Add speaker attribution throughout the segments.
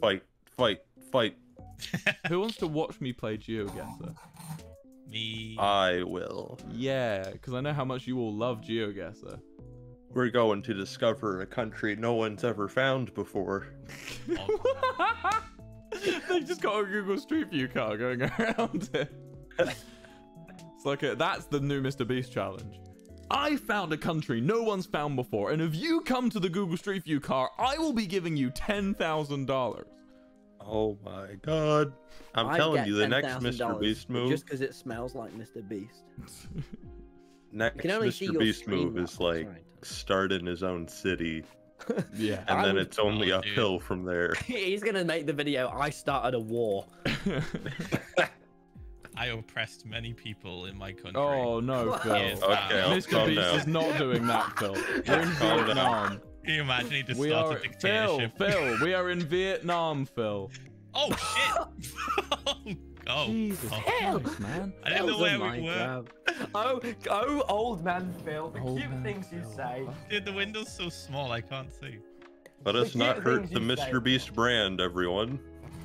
Speaker 1: Fight.
Speaker 2: Who wants to watch me play GeoGuessr?
Speaker 3: Me.
Speaker 1: I will.
Speaker 2: Yeah, because I know how much you all love GeoGuessr.
Speaker 1: We're going to discover a country no one's ever found before.
Speaker 3: Oh.
Speaker 2: They just got a Google Street View car going around it. It's like that's the new Mr. Beast challenge. I found a country no one's found before, and if you come to the Google Street View car, I will be giving you $10,000.
Speaker 1: Oh my god. I'm telling you, the next Mr. Beast move...
Speaker 4: Just because it smells like Mr. Beast.
Speaker 1: Next Mr. Beast move is like start in his own city.
Speaker 2: Yeah.
Speaker 1: And then it's only uphill from there.
Speaker 4: He's going to make the video, I started a war.
Speaker 3: I oppressed many people in my country.
Speaker 2: Oh no, Phil.
Speaker 3: Yes,
Speaker 1: okay,
Speaker 2: Mr. Beast is not doing that, Phil. We're in Vietnam.
Speaker 3: Can you imagine he just started a dictatorship?
Speaker 2: Phil, we are in Vietnam, Phil.
Speaker 3: Oh shit! Oh,
Speaker 2: Jesus Christ, man.
Speaker 3: I didn't know where we were.
Speaker 4: Oh, old man Phil, the
Speaker 2: Old
Speaker 4: cute
Speaker 2: man
Speaker 4: things you
Speaker 2: Phil.
Speaker 4: say.
Speaker 3: Dude, the window's so small, I can't see.
Speaker 1: Let us not hurt the
Speaker 4: things you
Speaker 1: Mr. Beast brand, everyone.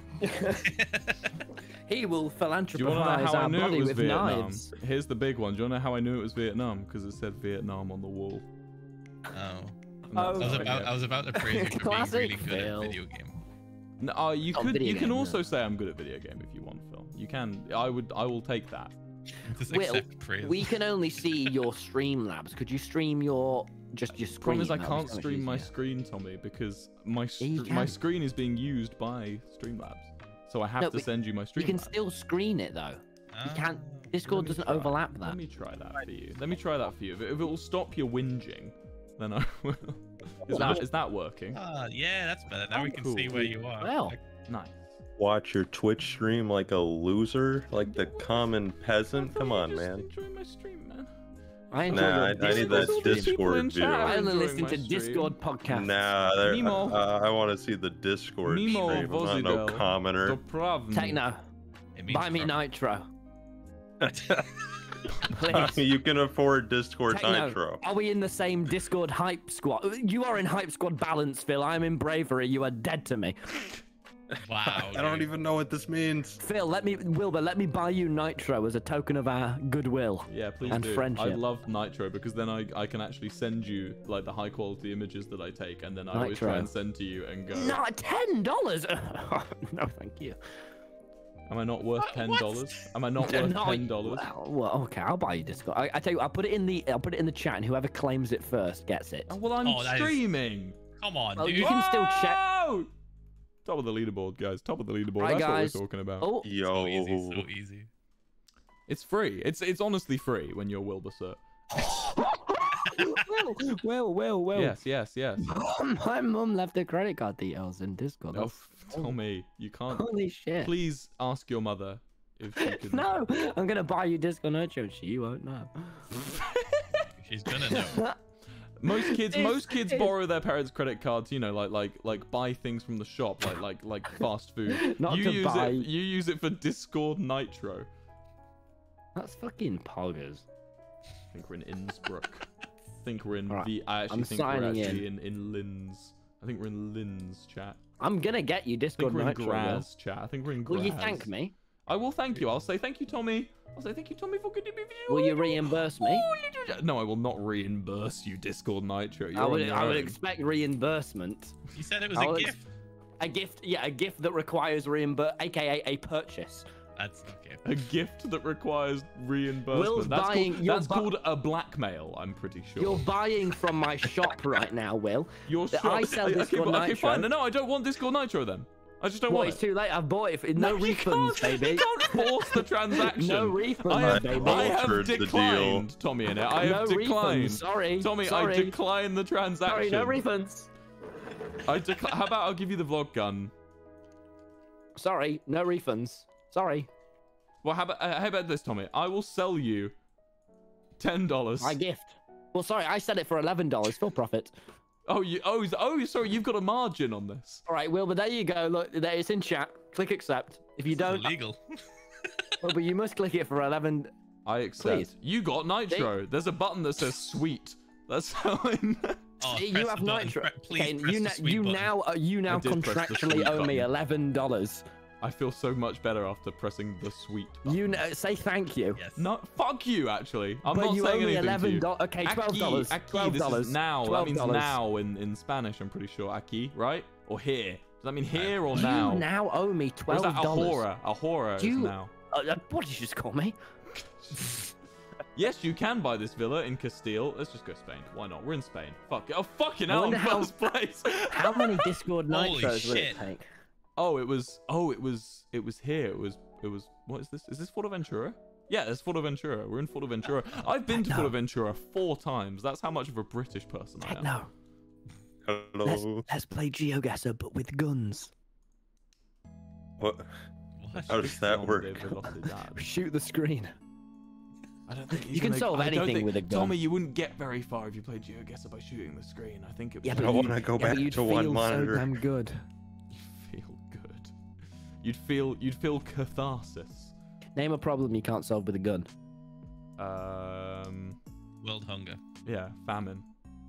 Speaker 4: He will
Speaker 2: Do you want to know
Speaker 4: philanthropize
Speaker 2: how I
Speaker 4: our
Speaker 2: knew it
Speaker 4: body
Speaker 2: was
Speaker 4: with
Speaker 2: Vietnam?
Speaker 4: knives.
Speaker 2: Here's the big one. Do you want to know how I knew it was Vietnam? Because it said Vietnam on the wall.
Speaker 3: Oh.
Speaker 4: Oh,
Speaker 3: I was about to praise you for being
Speaker 4: Classic
Speaker 3: really good
Speaker 4: Phil.
Speaker 3: at video game.
Speaker 2: No, you
Speaker 4: Oh,
Speaker 2: could.
Speaker 4: video
Speaker 2: You can
Speaker 4: game,
Speaker 2: also say I'm good at video game if you want, Phil. You can. I will take that.
Speaker 3: Just
Speaker 4: Will,
Speaker 3: accept praise.
Speaker 4: we can only see your Streamlabs. Could you stream your screen?
Speaker 2: Problem is I
Speaker 4: That
Speaker 2: can't
Speaker 4: was so much
Speaker 2: stream my
Speaker 4: easier.
Speaker 2: screen, Tommy, because my
Speaker 4: you
Speaker 2: my
Speaker 4: can.
Speaker 2: screen is being used by Streamlabs. So I have
Speaker 4: No,
Speaker 2: to
Speaker 4: but
Speaker 2: send you my
Speaker 4: You can
Speaker 2: Streamlabs.
Speaker 4: still screen it though. You can't.
Speaker 2: Let
Speaker 4: Discord
Speaker 2: me
Speaker 4: doesn't
Speaker 2: try.
Speaker 4: overlap that.
Speaker 2: Let me try that for you. Let me try that for you. If it will stop your whinging, then I will. Is that working?
Speaker 3: Yeah, that's better. Now we can
Speaker 2: cool.
Speaker 3: see where you are.
Speaker 4: Well,
Speaker 2: Nice.
Speaker 1: Watch your Twitch stream like a loser, like the common peasant. Come on, man.
Speaker 2: Enjoy my stream, man.
Speaker 4: I enjoy
Speaker 1: Nah,
Speaker 4: your
Speaker 1: I need
Speaker 4: Discord
Speaker 1: that
Speaker 4: stream.
Speaker 1: Discord view.
Speaker 4: I only
Speaker 2: enjoying
Speaker 4: listen
Speaker 2: my
Speaker 4: to
Speaker 2: stream.
Speaker 4: Discord podcasts.
Speaker 1: Nah,
Speaker 2: Mimo.
Speaker 1: I want to see the Discord
Speaker 2: Mimo
Speaker 1: stream. I'm not no
Speaker 2: Vozidel.
Speaker 1: commoner.
Speaker 2: Doprawny.
Speaker 4: Techno,
Speaker 3: It means
Speaker 4: buy me
Speaker 3: trouble.
Speaker 4: Nitro. Please.
Speaker 1: You can afford Discord
Speaker 4: Techno,
Speaker 1: Nitro.
Speaker 4: are we in the same Discord hype squad? You are in hype squad balance, Phil. I'm in bravery. You are dead to me.
Speaker 3: Wow.
Speaker 1: I don't
Speaker 3: dude.
Speaker 1: even know what this means.
Speaker 4: Phil, Wilbur, let me buy you Nitro as a token of our goodwill.
Speaker 2: Yeah, please
Speaker 4: and
Speaker 2: do.
Speaker 4: friendship.
Speaker 2: I love Nitro because then I can actually send you like the high quality images that I take, and then I always
Speaker 4: Nitro.
Speaker 2: try and send to you and go.
Speaker 4: Not $10. No, thank you.
Speaker 2: Am I not worth $10? Am I not worth $10?
Speaker 4: Well, okay, I'll buy you Discord. I tell you, I'll put it in the chat, and whoever claims it first gets it.
Speaker 2: Oh, well, I'm
Speaker 3: Oh, that is-
Speaker 2: streaming.
Speaker 3: Come on,
Speaker 4: Well,
Speaker 3: dude.
Speaker 4: you can still check.
Speaker 2: Whoa! Top of the leaderboard, guys. Top of the leaderboard.
Speaker 4: Right,
Speaker 2: That's
Speaker 4: guys.
Speaker 2: what we're talking about.
Speaker 4: Oh,
Speaker 1: Yo.
Speaker 3: So easy, so easy.
Speaker 2: It's free. It's honestly free when you're WilburSoot.
Speaker 4: well.
Speaker 2: Yes.
Speaker 4: My mum left her credit card details in Discord.
Speaker 2: Oh, Tommy, you can't.
Speaker 4: Holy shit.
Speaker 2: Please ask your mother if she can.
Speaker 4: No, I'm gonna buy you Discord Nitro. She won't know.
Speaker 3: She's gonna know.
Speaker 2: Most kids borrow their parents' credit cards, you know, like buy things from the shop, like fast food.
Speaker 4: Not to buy.
Speaker 2: You use it for Discord Nitro.
Speaker 4: That's fucking poggers.
Speaker 2: I think we're in Innsbruck. I think we're in
Speaker 4: Right,
Speaker 2: I actually
Speaker 4: I'm
Speaker 2: think we're
Speaker 4: signing
Speaker 2: actually in Linz. I think we're in Linz chat.
Speaker 4: I'm gonna get you
Speaker 2: I think
Speaker 4: Discord
Speaker 2: we're in
Speaker 4: Nitro. Will.
Speaker 2: Graz chat. I think we're in Graz.
Speaker 4: Will you thank me?
Speaker 2: I will thank you. I'll say thank you, Tommy. I'll say thank you, Tommy, for giving me.
Speaker 4: Will you reimburse me?
Speaker 2: No, I will not reimburse you, Discord Nitro. You're
Speaker 4: I
Speaker 2: on
Speaker 4: would
Speaker 2: your own.
Speaker 4: expect reimbursement.
Speaker 3: You said it was
Speaker 4: I
Speaker 3: a
Speaker 4: will
Speaker 3: gift.
Speaker 4: A gift, yeah, a gift that requires reimbursement, aka a purchase.
Speaker 3: That's a gift.
Speaker 2: A gift that requires reimbursement.
Speaker 4: Will's
Speaker 2: That's,
Speaker 4: buying-
Speaker 2: called,
Speaker 4: you're
Speaker 2: that's
Speaker 4: bu-
Speaker 2: called a blackmail, I'm pretty sure.
Speaker 4: You're buying from my shop right now, Will.
Speaker 2: Your shop.
Speaker 4: I sell Discord
Speaker 2: okay,
Speaker 4: Nitro.
Speaker 2: fine. No, I don't want Discord Nitro then. I just don't
Speaker 4: Well,
Speaker 2: want
Speaker 4: it's
Speaker 2: it.
Speaker 4: too late. I've bought it. No
Speaker 2: you
Speaker 4: refunds,
Speaker 2: can't,
Speaker 4: baby.
Speaker 2: You can't force the transaction.
Speaker 4: No refunds,
Speaker 2: I have,
Speaker 4: baby.
Speaker 2: I have
Speaker 1: Altered the
Speaker 2: declined, TommyInnit. I
Speaker 4: No
Speaker 2: have declined.
Speaker 4: refunds. Sorry.
Speaker 2: Tommy,
Speaker 4: sorry.
Speaker 2: I decline the transaction.
Speaker 4: Sorry, no refunds.
Speaker 2: How about I'll give you the vlog gun?
Speaker 4: Sorry, no refunds. Sorry.
Speaker 2: Well, how about this, Tommy? I will sell you $10.
Speaker 4: My gift. Well, sorry, I said it for $11 full profit.
Speaker 2: Oh, sorry, you've got a margin on this.
Speaker 4: All right, Wilbur, there you go. Look, there it's in chat. Click accept. If you don't,
Speaker 3: Illegal.
Speaker 4: Wilbur, you must click it for 11.
Speaker 2: I accept.
Speaker 4: Please.
Speaker 2: You got Nitro. There's a button that says sweet. That's how I know.
Speaker 3: Oh,
Speaker 4: See,
Speaker 3: press
Speaker 4: you have
Speaker 3: the button.
Speaker 4: nitro.
Speaker 3: Please
Speaker 4: Okay,
Speaker 3: press the sweet button.
Speaker 4: you now
Speaker 2: I did press the
Speaker 4: contractually
Speaker 2: sweet
Speaker 4: owe me
Speaker 2: button.
Speaker 4: $11.
Speaker 2: I feel so much better after pressing the sweet button.
Speaker 4: You know, say thank you.
Speaker 3: Yes.
Speaker 2: No, fuck you, actually. I'm
Speaker 4: But
Speaker 2: not
Speaker 4: you
Speaker 2: saying
Speaker 4: owe me
Speaker 2: anything to you.
Speaker 4: $11. Okay, $12.
Speaker 2: Aquí, this is now. That means
Speaker 4: $12.
Speaker 2: now in Spanish, I'm pretty sure. Aquí, right? Or here. Does that mean here or now?
Speaker 4: You now owe me $12.
Speaker 2: Or is that ahora? Ahora is
Speaker 4: You-
Speaker 2: now.
Speaker 4: What did you just call me?
Speaker 2: Yes, you can buy this villa in Castile. Let's just go Spain. Why not? We're in Spain. Fuck it. Oh, fucking
Speaker 4: I
Speaker 2: hell, in
Speaker 4: wonder how-
Speaker 2: first place.
Speaker 4: How many Discord
Speaker 3: Holy
Speaker 4: nitros would it
Speaker 3: shit.
Speaker 4: take?
Speaker 2: it was here. It was, what is this? Is this Fuerteventura? Yeah, it's Fuerteventura. We're in Fuerteventura. I've been to Fuerteventura 4 times. That's how much of a British person I am.
Speaker 4: No.
Speaker 1: Hello.
Speaker 4: Let's play GeoGuessr, but with guns.
Speaker 1: What?
Speaker 3: What?
Speaker 1: How does that work?
Speaker 4: Shoot the screen.
Speaker 2: I don't think
Speaker 4: You can solve anything with a gun.
Speaker 2: Tommy, you wouldn't get very far if you played GeoGuessr by shooting the screen. I think it was.
Speaker 4: Yeah,
Speaker 1: I
Speaker 4: but
Speaker 1: don't
Speaker 4: you-
Speaker 1: want to go
Speaker 4: yeah, but
Speaker 1: back
Speaker 4: you'd
Speaker 1: to one
Speaker 4: feel
Speaker 1: monitor.
Speaker 4: so damn good.
Speaker 2: You feel good. You'd feel catharsis.
Speaker 4: Name a problem you can't solve with a gun.
Speaker 3: World hunger.
Speaker 2: Yeah, famine.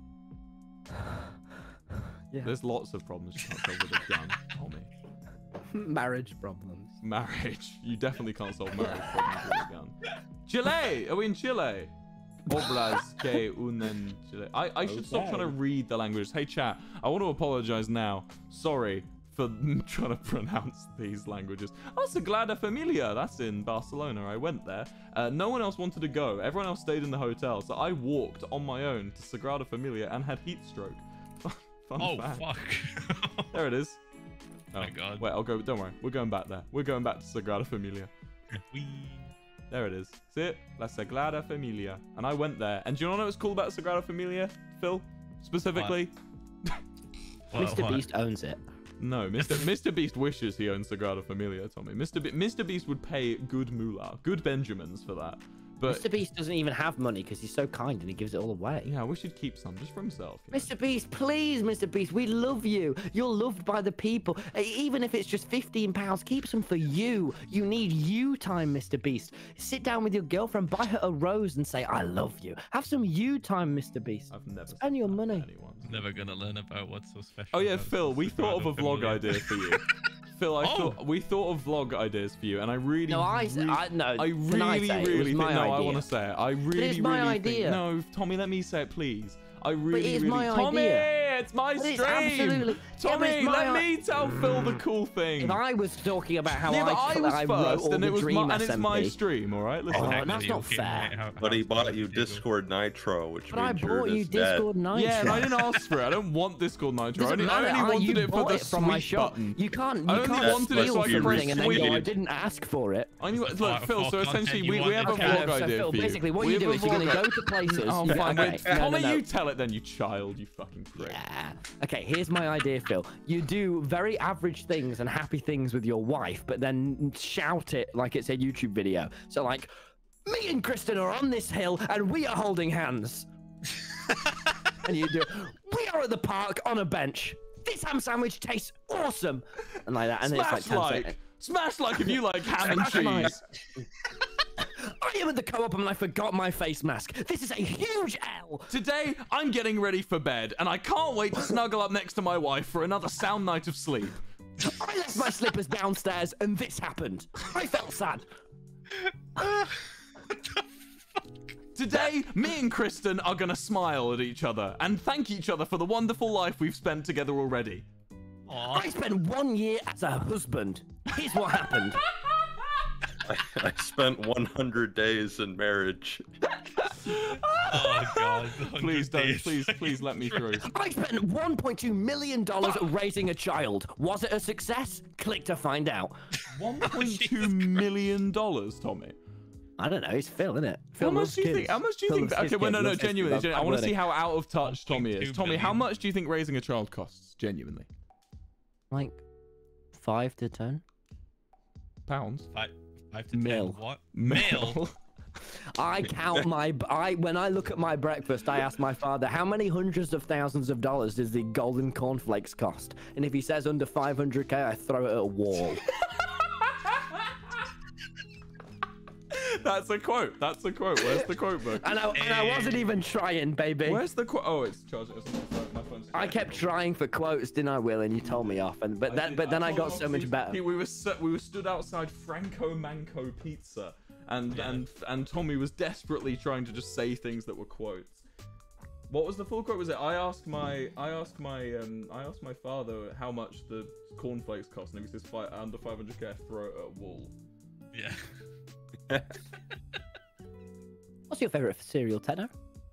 Speaker 4: Yeah.
Speaker 2: There's lots of problems you can't solve with a gun, Tommy.
Speaker 4: Marriage problems.
Speaker 2: Marriage. You definitely can't solve marriage problems with a gun. Chile! Are we in Chile? Obras que unen Chile. I should stop trying to read the languages. Hey, chat, I want to apologize now. Sorry for trying to pronounce these languages. Oh, Sagrada Familia. That's in Barcelona. I went there. No one else wanted to go. Everyone else stayed in the hotel. So I walked on my own to Sagrada Familia and had heat stroke. Fun fact.
Speaker 3: Fuck.
Speaker 2: There it is.
Speaker 3: Oh my god.
Speaker 2: Wait, I'll go. Don't worry. We're going back there. We're going back to Sagrada Familia.
Speaker 3: Whee.
Speaker 2: There it is. See it? La Sagrada Familia. And I went there. And do you know what's cool about Sagrada Familia, Phil? Specifically?
Speaker 4: Mr. Beast owns it.
Speaker 2: No, Mr. Beast wishes he owned Sagrada Familia, Tommy. Mr. Beast would pay good moolah, good Benjamins for that. But
Speaker 4: Mr. Beast doesn't even have money because he's so kind and he gives it all away.
Speaker 2: yeah, I wish he'd keep some just for himself. You know?
Speaker 4: Mr. Beast, please, Mr. Beast, we love you. You're loved by the people. Even if it's just £15, keep some for you. You need you time, Mr. Beast. Sit down with your girlfriend, buy her a rose and say, I love you. Have some you time, Mr. Beast.
Speaker 2: I've never
Speaker 4: Spend your money.
Speaker 3: Never gonna learn about what's so special.
Speaker 2: Oh yeah,
Speaker 3: about
Speaker 2: Phil, we thought of a vlog
Speaker 3: Familia.
Speaker 2: idea for you. Phil, we thought of vlog ideas for you, and I really,
Speaker 4: No,
Speaker 2: I
Speaker 4: can I
Speaker 2: really,
Speaker 4: say it? It was
Speaker 2: really think.
Speaker 4: my
Speaker 2: No, I
Speaker 4: idea.
Speaker 2: want to say it. I really,
Speaker 4: it's my
Speaker 2: really
Speaker 4: idea.
Speaker 2: think. No, Tommy, let me say it, please. I really,
Speaker 4: it's
Speaker 2: really.
Speaker 4: my
Speaker 2: Tommy,
Speaker 4: idea.
Speaker 2: it's my
Speaker 4: But
Speaker 2: stream.
Speaker 4: it's absolutely- yeah, but
Speaker 2: Tommy,
Speaker 4: it's my
Speaker 2: let me tell Phil the cool thing.
Speaker 4: If I was talking about how
Speaker 2: yeah, but I was
Speaker 4: I
Speaker 2: first,
Speaker 4: wrote all
Speaker 2: and
Speaker 4: the
Speaker 2: it was
Speaker 4: Dream
Speaker 2: my, and it's my
Speaker 4: SMP.
Speaker 2: stream. All right, listen.
Speaker 4: Oh,
Speaker 3: Technically,
Speaker 4: that's not
Speaker 3: okay,
Speaker 4: fair.
Speaker 3: mate, how-
Speaker 1: But he
Speaker 3: how
Speaker 1: bought
Speaker 3: far
Speaker 1: you
Speaker 3: did go?
Speaker 1: Discord Nitro, which
Speaker 4: But I
Speaker 1: means you're
Speaker 4: bought you
Speaker 1: just dead.
Speaker 4: Discord Nitro.
Speaker 2: Yeah, and I didn't ask for it. I don't want Discord Nitro. I
Speaker 4: Doesn't
Speaker 2: only
Speaker 4: matter.
Speaker 2: wanted
Speaker 4: You
Speaker 2: it for
Speaker 4: bought
Speaker 2: the
Speaker 4: it from my
Speaker 2: sweet
Speaker 4: shop.
Speaker 2: button.
Speaker 4: You can't.
Speaker 2: I
Speaker 4: You
Speaker 2: only
Speaker 4: can't
Speaker 2: wanted it
Speaker 4: steal
Speaker 2: so I could
Speaker 4: something and then go,
Speaker 2: retweet
Speaker 4: I
Speaker 2: it.
Speaker 4: didn't ask for it.
Speaker 2: I knew, look,
Speaker 3: For
Speaker 2: Phil. So
Speaker 3: content
Speaker 2: essentially,
Speaker 3: you
Speaker 2: we have a
Speaker 3: wanted.
Speaker 2: vlog
Speaker 4: so
Speaker 2: idea
Speaker 4: Phil,
Speaker 2: for you.
Speaker 4: basically, what
Speaker 2: We
Speaker 4: you
Speaker 2: have
Speaker 4: do
Speaker 2: a
Speaker 4: is you're going to
Speaker 2: vlog
Speaker 4: go to places.
Speaker 2: Oh,
Speaker 4: Yeah,
Speaker 2: fine.
Speaker 4: okay.
Speaker 2: Wait,
Speaker 4: No,
Speaker 2: Tommy,
Speaker 4: no.
Speaker 2: you tell it then, you child, you fucking prick.
Speaker 4: Yeah. Okay, here's my idea, Phil. You do very average things and happy things with your wife, but then shout it like it's a YouTube video. So, like, me and Kristen are on this hill and we are holding hands. And you do, we are at the park on a bench. This ham sandwich tastes awesome. And like that. And then it's like 10 seconds.
Speaker 2: Smash like if you like ham and
Speaker 4: Smash
Speaker 2: cheese.
Speaker 4: I am at the co-op and I forgot my face mask. This is a huge L.
Speaker 2: Today, I'm getting ready for bed, and I can't wait to snuggle up next to my wife for another sound night of sleep.
Speaker 4: I left my slippers downstairs and this happened. I felt sad.
Speaker 2: Today, me and Kristen are gonna smile at each other and thank each other for the wonderful life we've spent together already.
Speaker 3: Aw.
Speaker 4: I spent 1 year as a husband. Here's what happened.
Speaker 1: I spent 100 days in marriage.
Speaker 3: Oh god.
Speaker 2: Please don't, please let me through.
Speaker 4: I spent $1.2 million raising a child. Was it a success? Click to find out.
Speaker 2: $1.2 million, Tommy.
Speaker 4: I don't know. It's Phil, isn't it? Phil
Speaker 2: How much
Speaker 4: loves
Speaker 2: do you
Speaker 4: kids.
Speaker 2: think? How much do you
Speaker 4: Phil
Speaker 2: think?
Speaker 4: loves his
Speaker 2: Okay, well,
Speaker 4: kids,
Speaker 2: no,
Speaker 4: loves his
Speaker 2: genuinely.
Speaker 4: kids.
Speaker 2: I want to see
Speaker 4: I'm
Speaker 2: how out of touch Tommy is.
Speaker 3: 1.2
Speaker 2: Tommy, how
Speaker 3: billion.
Speaker 2: much do you think raising a child costs? Genuinely.
Speaker 4: like 5 to 10.
Speaker 2: Pounds.
Speaker 3: 5 to 10
Speaker 4: Mil.
Speaker 3: what? Mil.
Speaker 4: I count when I look at my breakfast, I ask my father, how many hundreds of thousands of dollars does the golden cornflakes cost? And if he says under 500k, I throw it at a wall.
Speaker 2: That's a quote. That's a quote. Where's the quote book?
Speaker 4: And I wasn't even trying, baby.
Speaker 2: Where's the quote? Oh, it's charging. It's on my phone.
Speaker 4: I kept trying for quotes, didn't I, Will? And you told me off. And but then I got so much better.
Speaker 2: We were stood outside Franco Manco Pizza, and Tommy was desperately trying to just say things that were quotes. What was the full quote? Was it I asked my father how much the cornflakes cost, and if he says under 500k, throw it at a wall.
Speaker 3: Yeah.
Speaker 4: What's your favorite cereal, Techno?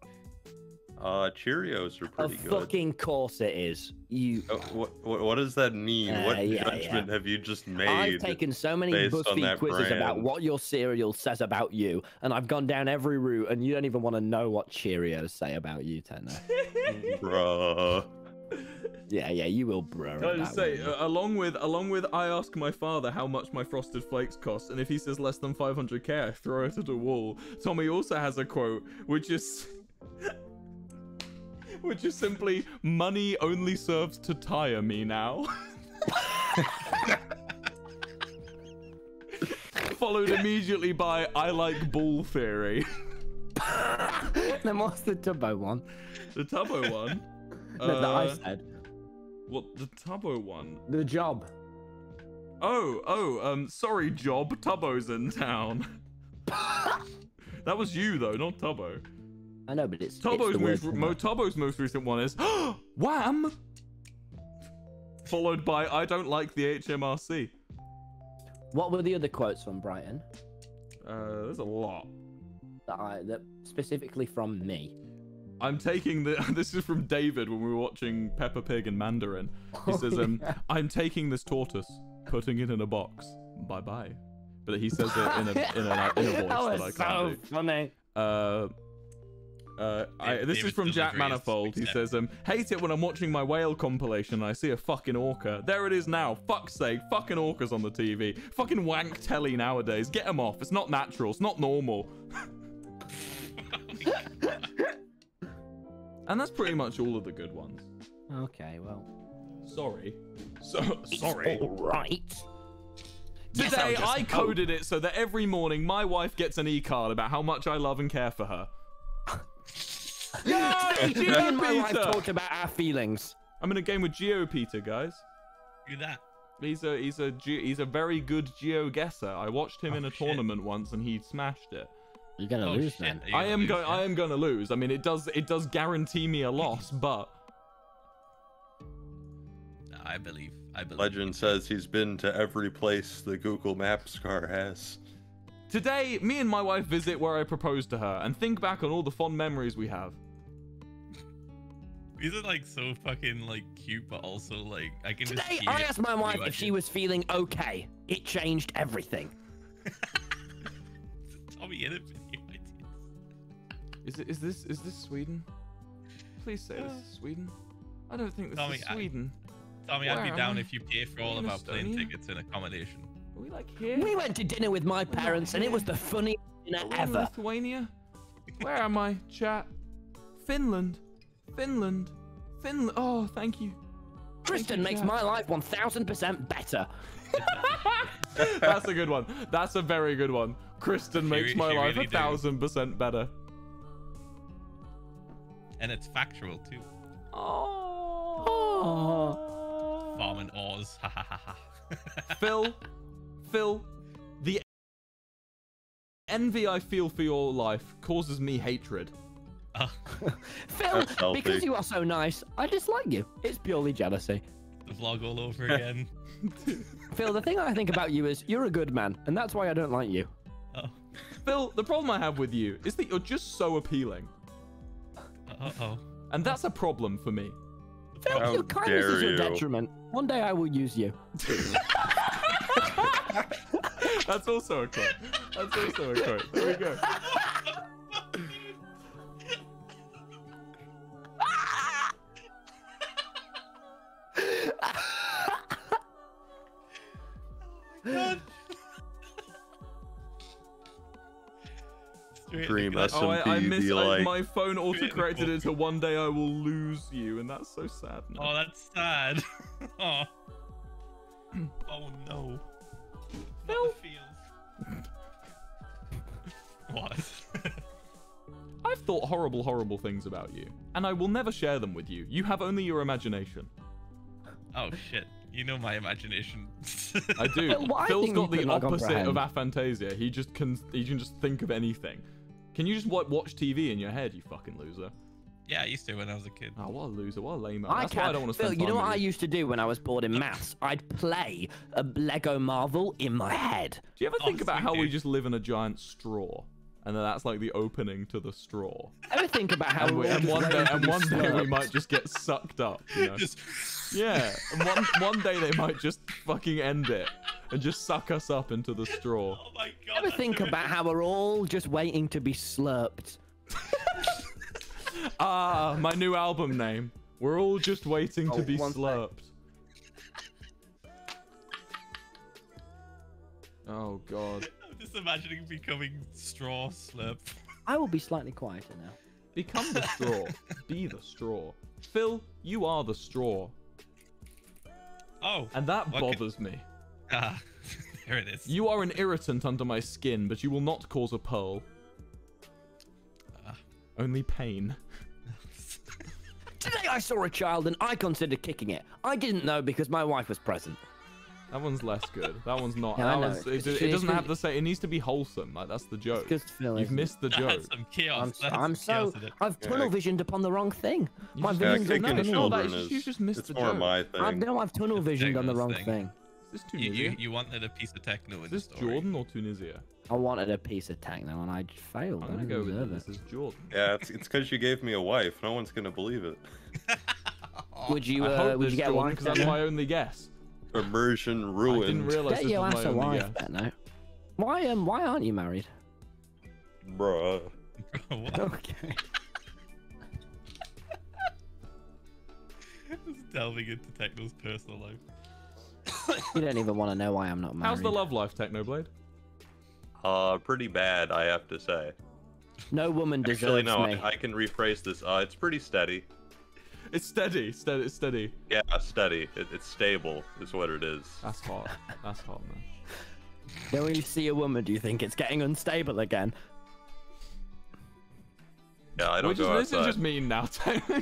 Speaker 1: Cheerios are pretty good.
Speaker 4: Fucking course it is. You.
Speaker 1: What does that mean? What judgment have you just made?
Speaker 4: I've taken so many BuzzFeed quizzes about what your cereal says about you, and I've gone down every route, and you don't even want to know what Cheerios say about you, Techno.
Speaker 1: Bruh.
Speaker 4: Yeah, you will, bro.
Speaker 2: Can I just say, along with I ask my father how much my Frosted Flakes cost, and if he says less than 500k, I throw it at a wall. Tommy also has a quote, which is simply, money only serves to tire me now. Followed immediately by, I like ball theory.
Speaker 4: Then what's the Tubbo one?
Speaker 2: The Tubbo one?
Speaker 4: That I said.
Speaker 2: What, the Tubbo one?
Speaker 4: The job.
Speaker 2: Sorry, Job. Tubbo's in town. That was you, though, not Tubbo.
Speaker 4: I know, but it's
Speaker 2: Tubbo's most recent one is Wham! Followed by I don't like the HMRC.
Speaker 4: What were the other quotes from Brighton?
Speaker 2: There's a lot.
Speaker 4: That specifically from me.
Speaker 2: I'm taking this is from David when we were watching Peppa Pig and Mandarin. He says, yeah. I'm taking this tortoise, putting it in a box. Bye bye. But he says it in a voice that I can't do.
Speaker 4: Funny.
Speaker 2: This is from Jack Manifold. He says, hate it when I'm watching my whale compilation and I see a fucking orca. There it is now. Fuck's sake. Fucking orcas on the TV. Fucking wank telly nowadays. Get them off. It's not natural. It's not normal. And that's pretty much all of the good ones.
Speaker 4: Okay, well.
Speaker 2: Sorry. Sorry.
Speaker 4: All right.
Speaker 2: Today, I coded it so that every morning my wife gets an e-card about how much I love and care for her.
Speaker 4: Yay! Me and my wife talked about our feelings.
Speaker 2: I'm in a game with GeoPeter, guys.
Speaker 3: Do that.
Speaker 2: He's a very good geo guesser. I watched him in a tournament once and he smashed it.
Speaker 4: You're gonna lose, then.
Speaker 2: I am gonna lose. I mean, it does guarantee me a loss, but
Speaker 3: I believe.
Speaker 1: Legend says he's been to every place the Google Maps car has.
Speaker 2: Today, me and my wife visit where I proposed to her and think back on all the fond memories we have.
Speaker 3: These are like so fucking like cute, but also like I can just
Speaker 4: Today, I asked my wife if she was feeling okay. It changed everything.
Speaker 3: TommyInnit video ideas.
Speaker 2: Is this Sweden? Please say this is Sweden. I don't think this is Sweden.
Speaker 3: Tommy, I'd be down if you pay for all of our plane tickets and accommodation.
Speaker 2: Are we like here?
Speaker 4: We went to dinner with my parents and it was the funniest dinner ever.
Speaker 2: Lithuania? Where am I, chat? Finland. Oh, thank you.
Speaker 4: Kristen makes my life 1000% better.
Speaker 2: That's a good one. That's a very good one. Kristen makes my life
Speaker 3: really
Speaker 2: 1000% better.
Speaker 3: And it's factual too.
Speaker 2: Oh.
Speaker 3: Farming Oz. Ha ha ha ha.
Speaker 2: Phil, the envy I feel for your life causes me hatred.
Speaker 4: Phil, because you are so nice, I dislike you. It's purely jealousy.
Speaker 3: The vlog all over again.
Speaker 4: Phil, the thing I think about you is you're a good man, and that's why I don't like you.
Speaker 3: Oh.
Speaker 2: Phil, the problem I have with you is that you're just so appealing.
Speaker 3: Uh-oh.
Speaker 2: And that's a problem for me.
Speaker 4: Phil, your kindness is your detriment. One day I will use you.
Speaker 2: That's also a quote. There we go.
Speaker 3: God.
Speaker 1: Dream SMP
Speaker 2: I my phone autocorrected it to one day I will lose you, and that's so sad now.
Speaker 3: Oh, that's sad. Oh. Oh no.
Speaker 2: Phil.
Speaker 3: What?
Speaker 2: I've thought horrible, horrible things about you, and I will never share them with you. You have only your imagination.
Speaker 3: Oh shit. You know my imagination.
Speaker 2: I do. Phil's got the opposite of aphantasia. He can just think of anything. Can you just watch TV in your head, you fucking loser?
Speaker 3: Yeah, I used to when I was a kid.
Speaker 2: Oh, what a loser. What a lame man.
Speaker 4: That's why I don't want to spend time. You know what I used to do when I was bored in maths? I'd play a Lego Marvel in my head.
Speaker 2: Do you ever think about how we just live in a giant straw? And then that's like the opening to the straw.
Speaker 4: Ever think about how
Speaker 2: one day we might just get sucked up, you know? Yeah, and one day they might just fucking end it and just suck us up into the straw.
Speaker 3: Oh my god.
Speaker 4: Ever think about how we're all just waiting to be slurped?
Speaker 2: Ah, my new album name. We're all just waiting to be slurped. Oh god.
Speaker 3: I'm just imagining becoming straw slurp.
Speaker 4: I will be slightly quieter now.
Speaker 2: Become the straw. Be the straw. Phil, you are the straw.
Speaker 3: Oh.
Speaker 2: And that bothers me.
Speaker 3: Ah, there it is.
Speaker 2: You are an irritant under my skin, but you will not cause a pearl. Only pain.
Speaker 4: Today I saw a child and I considered kicking it. I didn't know because my wife was present.
Speaker 2: That one's less good. That one's not.
Speaker 4: Yeah,
Speaker 2: it doesn't have to say. It needs to be wholesome. Like that's the joke. You've missed the joke.
Speaker 3: Some chaos.
Speaker 4: I've tunnel visioned upon the wrong thing.
Speaker 1: My vision's
Speaker 2: you just missed the joke.
Speaker 1: More my thing.
Speaker 4: I know I've tunnel visioned on the wrong thing.
Speaker 2: Is this Tunisia?
Speaker 3: You wanted a piece of Techno in the story.
Speaker 2: Is this Jordan or Tunisia?
Speaker 4: I wanted a piece of Techno and I failed.
Speaker 2: I'm gonna go with this is Jordan.
Speaker 1: Yeah, it's because you gave me a wife. No one's gonna believe it.
Speaker 4: Would you get a wife?
Speaker 2: Because that's my only guess.
Speaker 1: Immersion ruined.
Speaker 2: I didn't realize this was my only guess.
Speaker 4: No. Why aren't you married?
Speaker 1: Bruh.
Speaker 4: Okay.
Speaker 3: Just delving into Techno's personal life.
Speaker 4: You don't even want to know why I'm not married.
Speaker 2: How's the love life, Technoblade?
Speaker 1: Pretty bad, I have to say.
Speaker 4: No woman deserves me.
Speaker 1: I can rephrase this. It's pretty steady.
Speaker 2: It's steady. It's steady.
Speaker 1: Yeah, steady. It's stable, is what it is.
Speaker 2: That's hot. That's hot, man.
Speaker 4: Then when you see a woman, do you think it's getting unstable again?
Speaker 1: Yeah, I don't go outside.
Speaker 2: This is just mean now, Techno.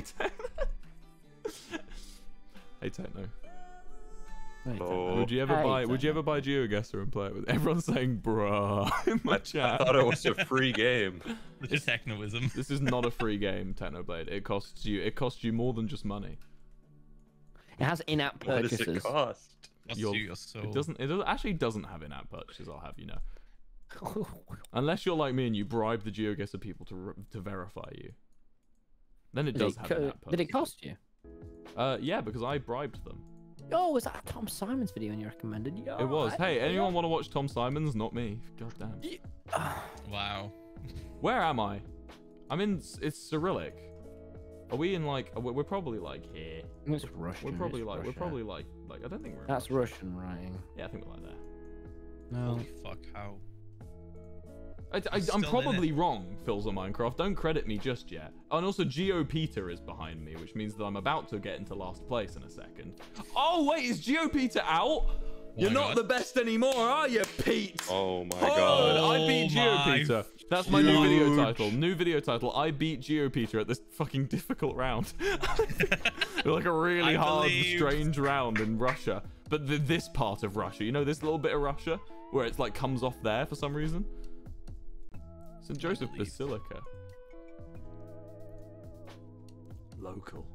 Speaker 2: Hey, Techno. Would you ever buy GeoGuessr and play it with everyone saying bruh in my chat?
Speaker 1: I thought it was a free game.
Speaker 3: It's technoism.
Speaker 2: This is not a free game, Technoblade. It costs you more than just money.
Speaker 4: It has in-app purchases.
Speaker 1: What does it cost?
Speaker 2: It actually doesn't have in-app purchases, I'll have you know. Unless you're like me and you bribe the GeoGuessr people to verify you. Then it does have in-app purchases.
Speaker 4: Did it cost you?
Speaker 2: Yeah, because I bribed them.
Speaker 4: Oh, was that a Tom Simons video and you recommended?
Speaker 2: Yo, it was. Hey, anyone want to watch Tom Simons? Not me. God damn.
Speaker 3: Wow.
Speaker 2: Where am I? I'm in. It's Cyrillic. Are we in like? We're probably like here.
Speaker 4: It's Russian.
Speaker 2: We're probably like. I don't think we're.
Speaker 4: That's Russian writing.
Speaker 2: Yeah, I think we're like there.
Speaker 4: No.
Speaker 3: Holy fuck! How?
Speaker 2: I'm probably wrong, Philza Minecraft. Don't credit me just yet. Oh, and also GeoPeter is behind me, which means that I'm about to get into last place in a second. Oh, wait, is GeoPeter out? You're not the best anymore, are you, Pete?
Speaker 1: Oh my god.
Speaker 2: I beat GeoPeter. That's my new video title. New video title. I beat GeoPeter at this fucking difficult round. Like a really hard, strange round in Russia. But this part of Russia, you know, this little bit of Russia where it's like comes off there for some reason. St. Joseph Basilica. Local.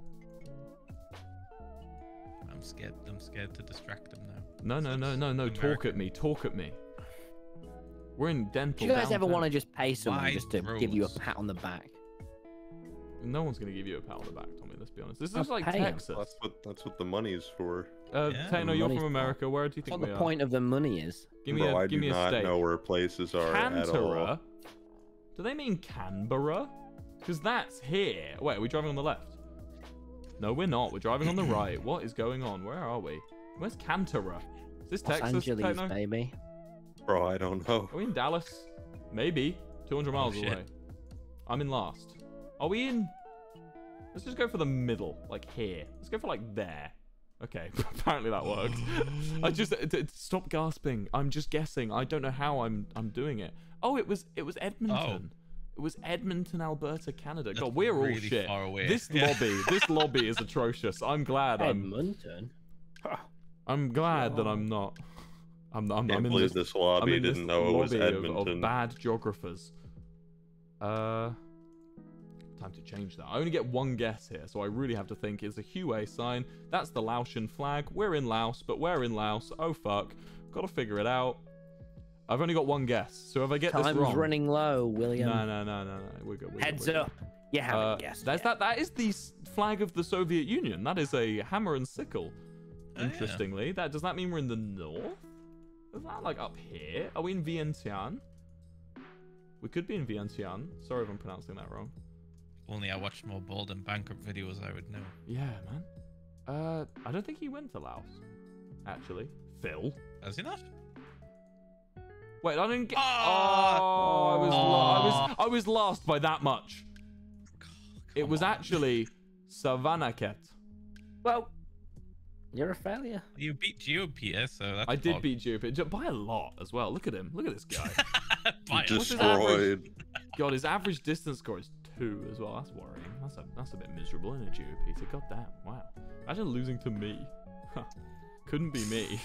Speaker 3: I'm scared to distract them now.
Speaker 2: No. Talk at me. We're in dental.
Speaker 4: Do you guys
Speaker 2: downtown.
Speaker 4: ever want to just pay someone just to give you a pat on the back?
Speaker 2: No one's gonna give you a pat on the back, Tommy. Let's be honest. This is like Texas.
Speaker 1: That's what the money's for.
Speaker 2: Techno, you're from America. Where do you think we are?
Speaker 4: What the point of the money is?
Speaker 2: Give me
Speaker 1: I
Speaker 2: a
Speaker 1: do not know where places are at all.
Speaker 2: Do they mean Canberra? Because that's here. Wait, are we driving on the left? No, we're not. We're driving on the right. What is going on? Where are we? Where's Canberra? Is this Texas,
Speaker 4: Los Angeles,
Speaker 2: Techno?
Speaker 4: baby.
Speaker 1: Bro, I don't know.
Speaker 2: Are we in Dallas? Maybe. 200 miles away. I'm in last. Are we in... Let's just go for the middle. Like here. Let's go for like there. Okay, apparently that worked. I just... Stop gasping. I'm just guessing. I don't know how I'm doing it. Oh, it was Edmonton. It was Edmonton, Alberta, Canada.
Speaker 3: That's
Speaker 2: God, we're
Speaker 3: really
Speaker 2: all shit.
Speaker 3: far away.
Speaker 2: This lobby is atrocious. I'm glad
Speaker 4: Edmonton.
Speaker 2: I'm glad that I'm not. I'm
Speaker 1: Can't
Speaker 2: in
Speaker 1: believe this lobby didn't know it was Edmonton.
Speaker 2: of bad geographers. Time to change that. I only get one guess here, so I really have to think. Is a Hue sign? That's the Laotian flag. We're in Laos, but we're in Laos. Oh fuck! Gotta figure it out. I've only got one guess, so if I get this wrong,
Speaker 4: time's running low, William.
Speaker 2: No. We're good.
Speaker 4: Heads up. You haven't guessed.
Speaker 2: That is the flag of the Soviet Union. That is a hammer and sickle. Interestingly, does that mean we're in the north? Is that like up here? Are we in Vientiane? We could be in Vientiane. Sorry if I'm pronouncing that wrong.
Speaker 3: Only I watched more Bold and Bankrupt videos, I would know.
Speaker 2: Yeah, man. I don't think he went to Laos. Actually, Phil.
Speaker 3: Has he not?
Speaker 2: Wait, I didn't get. I was last by that much. It was actually Savannakhet.
Speaker 4: Well, you're a failure.
Speaker 3: You beat Geo, Peter, so that's
Speaker 2: I did beat Geo by a lot as well. Look at him. Look at this guy.
Speaker 1: Destroyed.
Speaker 2: God, his average distance score is 2 as well. That's worrying. That's a bit miserable, isn't it, Geo Peter? God damn. Wow. Imagine losing to me. Couldn't be me.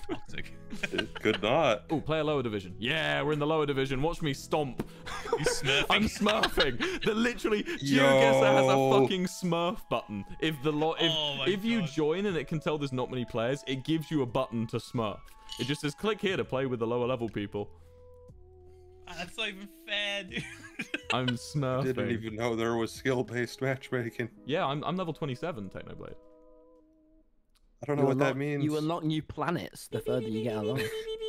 Speaker 1: It could not.
Speaker 2: Oh, play a lower division. Yeah, we're in the lower division. Watch me stomp. I'm smurfing. Literally, GeoGuessr has a fucking smurf button. If you join and it can tell there's not many players, it gives you a button to smurf. It just says click here to play with the lower level people.
Speaker 3: That's not even fair, dude.
Speaker 2: I'm smurfing.
Speaker 1: Didn't even know there was skill-based matchmaking.
Speaker 2: Yeah, I'm level 27, Technoblade.
Speaker 1: I don't know what that means.
Speaker 4: You unlock new planets the further you get along.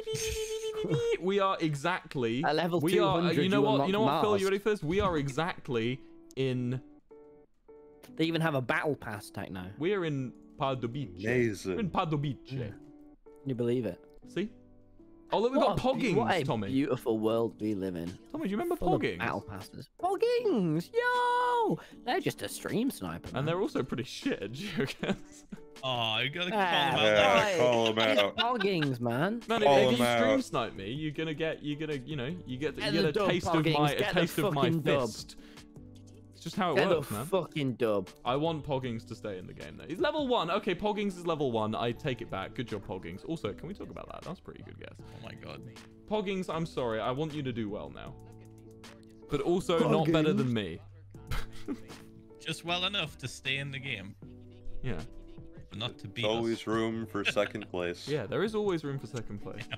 Speaker 2: We are exactly
Speaker 4: at level 200.
Speaker 2: You know what,
Speaker 4: Mars.
Speaker 2: Phil? You ready for this? We are exactly in.
Speaker 4: They even have a battle pass, Techno.
Speaker 2: We are in Pardubice. We're in Pardubice.
Speaker 4: Can you believe it?
Speaker 2: See? Oh look, we've got Poggings,
Speaker 4: what a
Speaker 2: Tommy.
Speaker 4: Beautiful world we live in.
Speaker 2: Tommy, do you remember Poggings?
Speaker 4: Battle passes. Poggings, yo! They're just a stream sniper. Man.
Speaker 2: And they're also pretty shit at GeoGuess.
Speaker 3: Oh, you gotta call them out.
Speaker 1: Yeah, call them out.
Speaker 4: Poggings, man.
Speaker 2: Man, if you stream snipe me, you get a taste of my fist. It's just how it works, man.
Speaker 4: Fucking dub.
Speaker 2: I want Poggings to stay in the game though. He's level 1. Okay, Poggings is level 1. I take it back. Good job, Poggings. Also, can we talk about that? That's a pretty good guess.
Speaker 3: Oh my god.
Speaker 2: Poggings, I'm sorry. I want you to do well now. But also not better than me.
Speaker 3: Just well enough to stay in the game.
Speaker 2: Yeah.
Speaker 3: But not to beat
Speaker 1: always room for second place.
Speaker 2: Yeah, there is always room for second place.
Speaker 3: Yeah.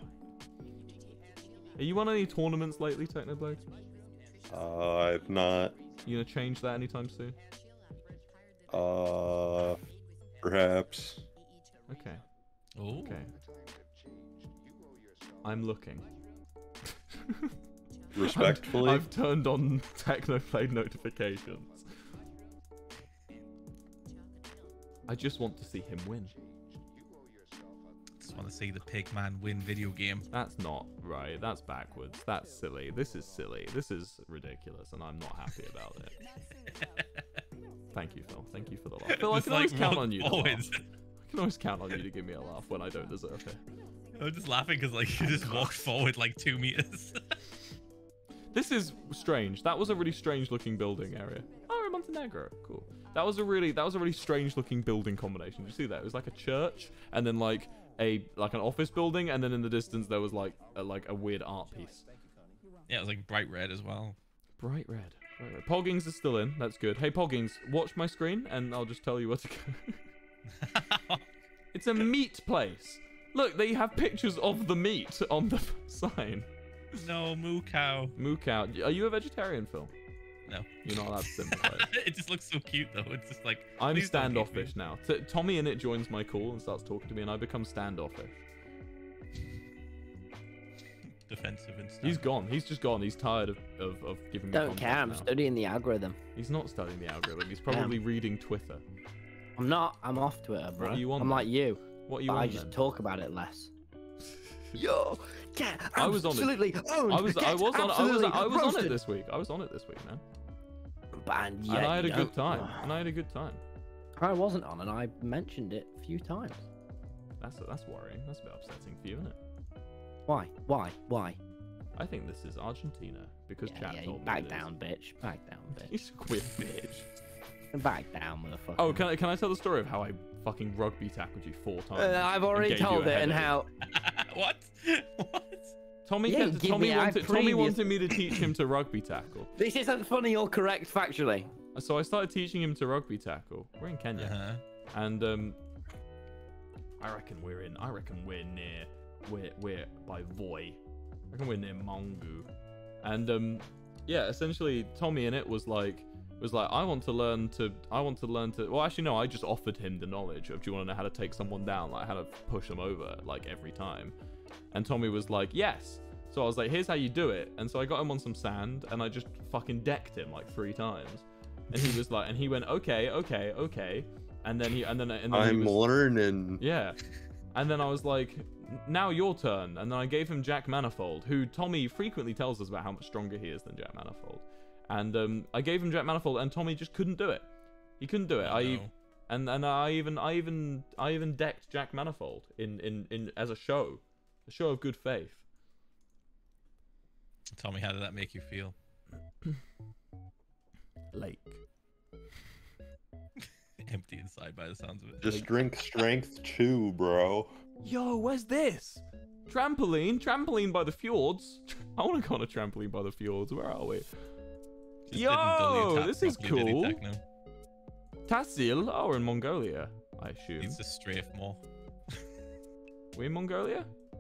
Speaker 2: Are you won any tournaments lately, Technoblade?
Speaker 1: I've not.
Speaker 2: You gonna change that anytime soon?
Speaker 1: Perhaps.
Speaker 2: Okay.
Speaker 3: Oh.
Speaker 2: Okay. I'm looking.
Speaker 1: Respectfully.
Speaker 2: I've turned on Technoblade notifications. I just want to see him win.
Speaker 3: Just want to see the Pigman win video game.
Speaker 2: That's not right. That's backwards. That's silly. This is silly. This is ridiculous, and I'm not happy about it. Thank you, Phil. Thank you for the laugh. Phil, I can always count on you to laugh. I can always count on you to give me a laugh when I don't deserve it.
Speaker 3: I'm just laughing because you just walked forward like 2 meters.
Speaker 2: This is strange. That was a really strange looking building area. Oh, we're in Montenegro. Cool. That was a really strange looking building combination. Did you see that? It was like a church and then like an office building, and then in the distance there was like a weird art piece.
Speaker 3: Yeah, it was like bright red as well.
Speaker 2: Bright red. Bright red. Poggings is still in. That's good. Hey Poggings, watch my screen and I'll just tell you where to go. It's a meat place. Look, they have pictures of the meat on the sign.
Speaker 3: No, moo cow.
Speaker 2: Moo cow. Are you a vegetarian, Phil?
Speaker 3: No.
Speaker 2: You're not allowed to sympathize.
Speaker 3: It just looks so cute, though. It's just like...
Speaker 2: I'm standoffish now. TommyInnit joins my call and starts talking to me, and I become standoffish.
Speaker 3: Defensive and stuff.
Speaker 2: He's gone. He's just gone. He's tired of giving me
Speaker 4: Don't care. I'm studying the algorithm.
Speaker 2: He's not studying the algorithm. He's probably reading Twitter.
Speaker 4: I'm not. I'm off Twitter, bro.
Speaker 2: What are you on
Speaker 4: I'm
Speaker 2: then?
Speaker 4: like you.
Speaker 2: What are you on
Speaker 4: I just talk about it less. Yo, get
Speaker 2: absolutely
Speaker 4: owned.
Speaker 2: I was on it this week. I was on it this week, man.
Speaker 4: And
Speaker 2: I had a good time.
Speaker 4: I wasn't on, and I mentioned it a few times.
Speaker 2: That's worrying. That's a bit upsetting for you, isn't it?
Speaker 4: Why?
Speaker 2: I think this is Argentina because chat told me.
Speaker 4: Back down, bitch. Back down, bitch.
Speaker 2: You squid bitch.
Speaker 4: Back down, motherfucker.
Speaker 2: Oh, can I tell the story of how I fucking rugby tackled you 4 times?
Speaker 4: I've already told it and how.
Speaker 3: What? What?
Speaker 2: Tommy wanted me to teach him to rugby tackle.
Speaker 4: This isn't funny or correct factually.
Speaker 2: So I started teaching him to rugby tackle. We're in Kenya, and I reckon we're near. We're by Voi. I reckon we're near Mongu, and yeah, essentially TommyInnit was like I want to learn to. Well, actually no, I just offered him the knowledge of, do you want to know how to take someone down, like how to push them over, like every time. And Tommy was like, yes. So I was like, here's how you do it. And so I got him on some sand and I just fucking decked him like 3 times. And he was like, and he went, okay. And then
Speaker 1: I'm learning.
Speaker 2: Yeah. And then I was like, now your turn. And then I gave him Jack Manifold, who Tommy frequently tells us about how much stronger he is than Jack Manifold. And I gave him Jack Manifold and Tommy just couldn't do it. He couldn't do it. I even decked Jack Manifold in as a show of good faith.
Speaker 3: Tell me, how did that make you feel?
Speaker 2: Lake.
Speaker 3: Empty inside by the sounds of it.
Speaker 1: Just drink strength 2, bro.
Speaker 2: Yo, where's this? Trampoline by the fjords. I want to go on a trampoline by the fjords. Where are we?
Speaker 3: Just
Speaker 2: yo, this is cool.
Speaker 3: Techno.
Speaker 2: Tassil? Oh, we're in Mongolia, I assume.
Speaker 3: Needs to strafe more.
Speaker 2: We in Mongolia?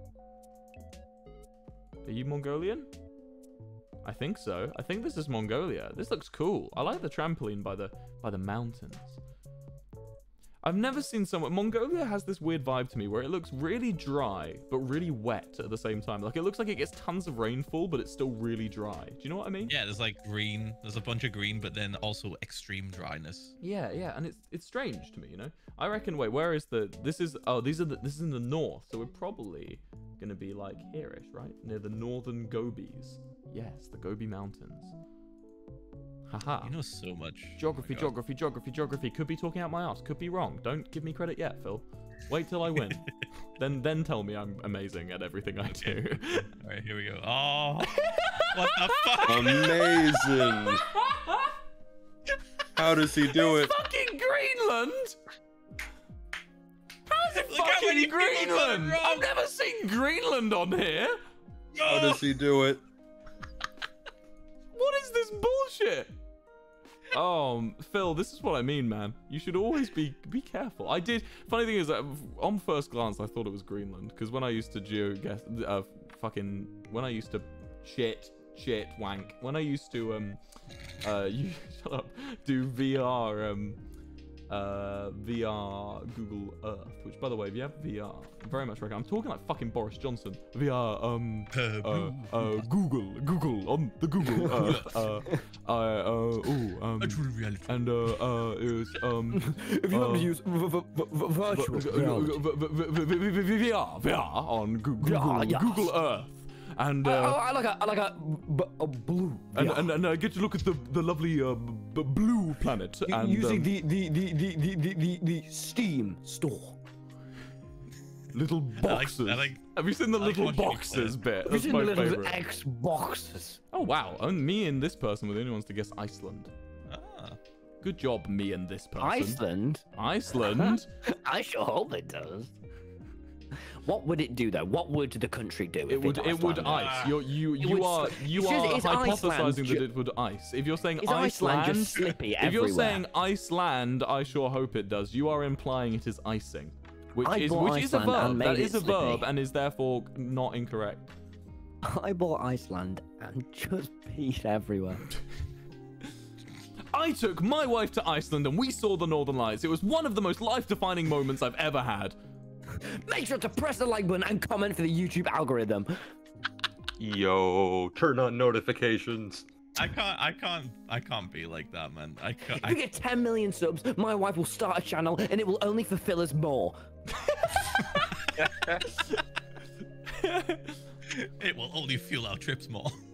Speaker 2: Are you Mongolian? I think so. I think this is Mongolia. This looks cool. I like the trampoline by the mountains. I've never seen someone... Mongolia has this weird vibe to me where it looks really dry, but really wet at the same time. Like, it looks like it gets tons of rainfall, but it's still really dry. Do you know what I mean?
Speaker 3: Yeah, there's like green. There's a bunch of green, but then also extreme dryness.
Speaker 2: Yeah, and it's strange to me, you know? I reckon, wait, where is the... This is... Oh, this is in the north, so we're probably going to be like here-ish, right? Near the northern Gobies. Yes, the Gobi Mountains. Haha.
Speaker 3: You know so much.
Speaker 2: Geography. Could be talking out my ass. Could be wrong. Don't give me credit yet, Phil. Wait till I win. then tell me I'm amazing at everything I do.
Speaker 3: All right, here we go. Oh, what the fuck?
Speaker 1: Amazing. How does he do it?
Speaker 2: Fucking Greenland. How's it fucking Greenland? I've never seen Greenland on here.
Speaker 1: How does he do it?
Speaker 2: What is this bullshit? Oh, Phil, this is what I mean, man. You should always be careful. I did. Funny thing is that on first glance, I thought it was Greenland, because when I used to when I used to wank, when I used to shut up, do VR Google Earth, which, by the way, if you have VR, I very much recommend. I'm talking like fucking Boris Johnson. VR Google on the Google Earth.
Speaker 3: Virtual reality.
Speaker 2: And it was
Speaker 4: if you want to use virtual
Speaker 2: VR on Google Earth. And
Speaker 4: I like a blue.
Speaker 2: And I get to look at the lovely blue planet. And,
Speaker 4: using the Steam store.
Speaker 2: Little boxes. Have you seen the little boxes bit? That's my favorite.
Speaker 4: X boxes.
Speaker 2: Oh wow! And me and this person were the only ones to guess Iceland.
Speaker 3: Ah.
Speaker 2: Good job, me and this person.
Speaker 4: Iceland. I sure hope it does. What would it do though? What would the country do?
Speaker 2: It would ice. You are hypothesizing that it would ice. If you're saying Iceland,
Speaker 4: just slippy
Speaker 2: if you're saying Iceland, I sure hope it does. You are implying it is icing, which is a verb. That is a verb and is therefore not incorrect.
Speaker 4: I bought Iceland and just peed everywhere.
Speaker 2: I took my wife to Iceland and we saw the Northern Lights. It was one of the most life-defining moments I've ever had.
Speaker 4: Make sure to press the like button and comment for the YouTube algorithm.
Speaker 1: Yo, turn on notifications.
Speaker 3: I can't be like that, man.
Speaker 4: If we get 10 million subs, my wife will start a channel and it will only fulfill us more.
Speaker 3: It will only fuel our trips more.